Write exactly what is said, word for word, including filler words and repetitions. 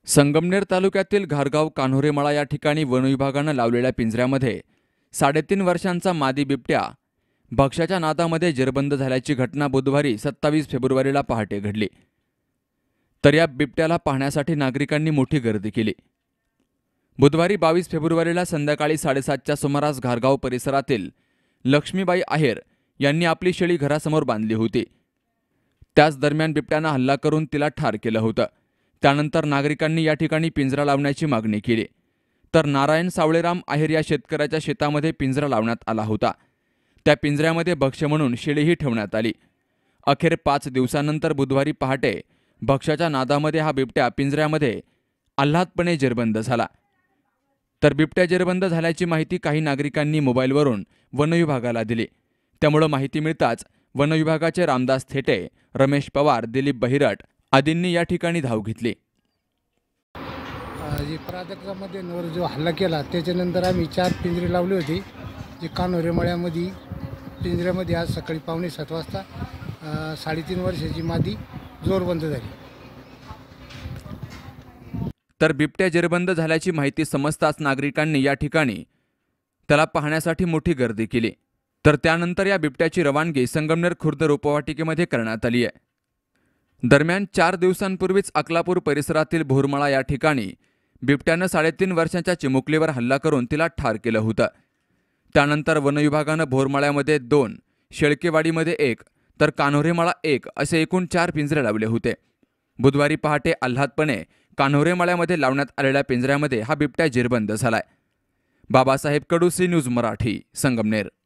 संगमनेर तालुक्यातील घारगाव कान्होरेमळा या ठिकाणी वन विभागानं लावलेल्या पिंजऱ्यामध्ये साडेतीन वर्षांचा मादी बिबट्या भक्ष्याच्या नादामध्ये जेरबंद झाल्याची घटना बुधवारी सत्तावीस फेब्रुवारीला पहाटे घडली। तर या बिबट्याला पाहण्यासाठी नागरिकांनी मोठी गर्दी केली। बुधवारी बावीस फेब्रुवारीला संध्याकाळी साडेसातच्या सुमारास घारगाव परिसरातील लक्ष्मीबाई आहेर यांनी आपली शेळी घरासमोर बांधली होती। त्याच दरम्यान बिबट्यानं हल्ला करून तिला ठार केलं होतं। त्यानंतर नागरिकांनी या ठिकाणी पिंजरा लावण्याची मागणी केली। तर नारायण सावळेराम आहेर या शेतकऱ्याच्या शेतामध्ये पिंजरा लावण्यात आला होता। त्या पिंजऱ्यामध्ये भक्ष्य म्हणून शेळीही ठेवण्यात आली। अखेर पाच दिवसांनंतर बुधवारी पहाटे भक्ष्याच्या नादामध्ये हा बिबट्या पिंजऱ्यामध्ये आल्हादपणे जेरबंद झाला। तर बिबट्या जेरबंद झाल्याची माहिती काही नागरिकांनी मोबाईलवरून वन विभागाला दिली। त्यामुळे माहिती मिळताच वन विभागाचे रामदास थेटे, रमेश पवार, दिलीप बहिरट आदींनी या ठिकाणी धाव घेतली। जी प्रादक्रामध्ये नवर जो हल्ला केला त्याच्यानंतर आम्ही चार पिंजरे लावले होते। जे कान्होरेमळ्यामध्ये पिंजऱ्यामध्ये आज सकाळी पावणे सात वाजता साडेतीन वर्षाची मादी जोरबंद झाली। तर बिबट्या जेरबंद झाल्याची माहिती समजताच नागरिकांनी या ठिकाणी त्याला पाहण्यासाठी मोठी गर्दी केली। तर त्यानंतर या बिबट्याची रवानगी संगमनेर खुर्द रोपवाटिकेमध्ये करण्यात आली आहे। दरम्यान चार दिवसांपूर्वीच अकलापूर परिसरातील भोरमळा या ठिकाणी बिबट्यानं साडेतीन वर्षांच्या चिमुकलीवर हल्ला करून तिला ठार केलं होतं। त्यानंतर वन विभागानं भोरमळ्यामध्ये दोन, शेळकेवाडीमध्ये एक, तर कान्होरेमळा एक असे एकूण चार पिंजरे लावले होते। बुधवारी पहाटे आल्हादपणे कान्होरेमळ्यामध्ये लावण्यात आलेल्या पिंजऱ्यामध्ये हा बिबट्या जेरबंद झालाय। Babasaheb Kadu, C news Marathi, Sangamner.